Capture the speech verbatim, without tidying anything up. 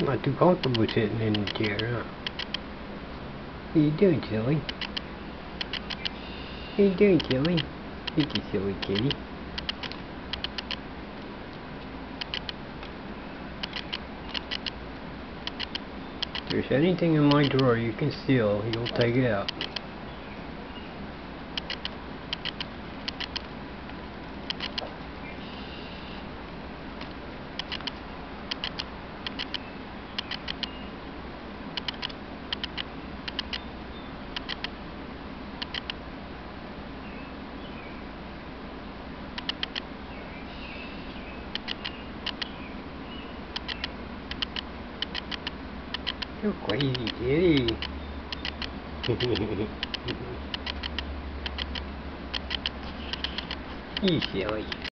Not too comfortable sitting in the chair, huh? What are you doing, silly? What are you doing, silly? You're a silly kitty. If there's anything in my drawer you can steal, you'll take it out. You crazy kitty. You silly.